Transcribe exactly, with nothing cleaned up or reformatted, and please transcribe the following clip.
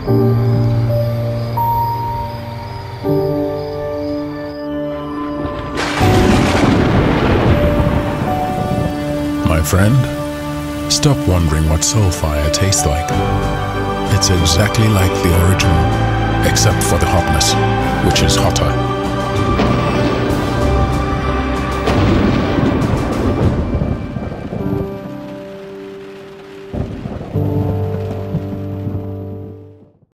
My friend, stop wondering what Soulfire tastes like. It's exactly like the original, except for the hotness, which is hotter.